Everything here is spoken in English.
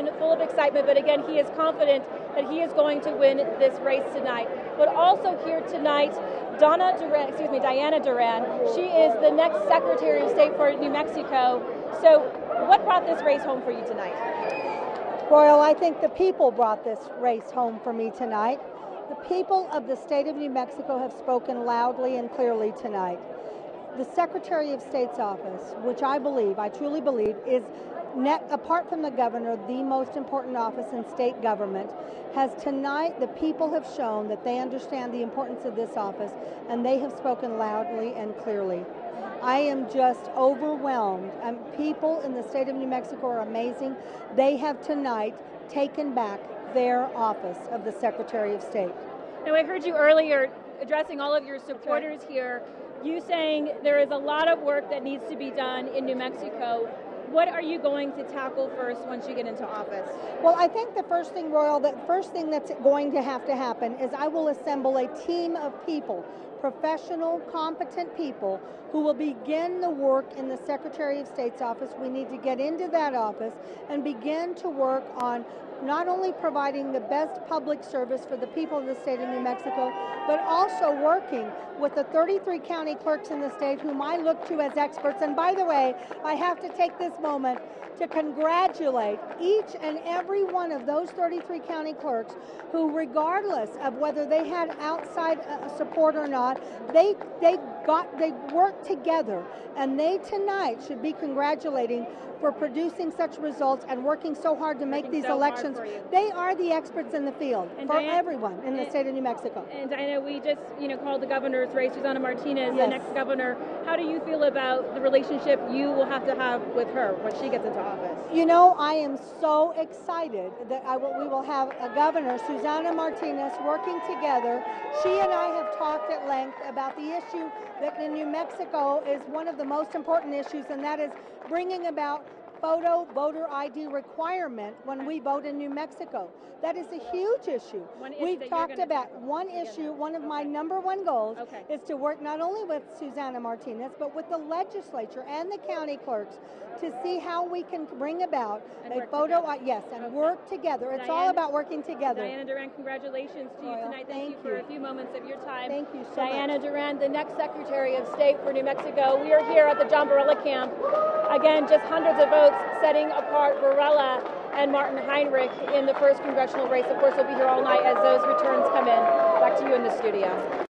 conversation full of excitement, but again, he is confident that he is going to win this race tonight. But also here tonight, Dianna Duran. She is the next Secretary of State for New Mexico. So what brought this race home for you tonight? Royal, I think the people brought this race home for me tonight. The people of the state of New Mexico have spoken loudly and clearly tonight. The Secretary of State's office, which I truly believe, is apart from the governor, the most important office in state government, has tonight, the people have shown that they understand the importance of this office, and they have spoken loudly and clearly. I am just overwhelmed. People in the state of New Mexico are amazing. They have tonight taken back their office of the Secretary of State. Now, I heard you earlier addressing all of your supporters here, you saying there is a lot of work that needs to be done in New Mexico. What are you going to tackle first once you get into office? Well, I think the first thing, Royal, that's going to happen is I will assemble a team of people, professional, competent people who will begin the work in the Secretary of State's office. We need to get into that office and begin to work on not only providing the best public service for the people of the state of New Mexico, but also working with the 33 county clerks in the state whom I look to as experts. And by the way, I have to take this moment to congratulate each and every one of those 33 county clerks who, regardless of whether they had outside support or not, they worked together, and they tonight should be congratulating for producing such results and working so hard to make these elections. They are the experts in the field for everyone in the state of New Mexico. And Dianna, we just called the governor's race, Susana Martinez, the next governor. How do you feel about the relationship you will have to have with her when she gets into office? You know, I am so excited that we will have a governor, Susana Martinez, working together. She and I have talked at length about the issue that in New Mexico is one of the most important issues, and that is bringing about photo voter ID requirement when we vote in New Mexico. That is a huge issue. We've talked about one issue. One of my number one goals is to work not only with Susana Martinez, but with the legislature and the county clerks to see how we can bring about a photo, and work together. It's all about working together. Dianna Duran, congratulations to you tonight. Thank you for a few moments of your time. Thank you so much. Dianna Duran, the next Secretary of State for New Mexico. We are here at the John Barela camp. Again, just hundreds of votes setting apart Barela and Martin Heinrich in the first congressional race. Of course, we'll be here all night as those returns come in. Back to you in the studio.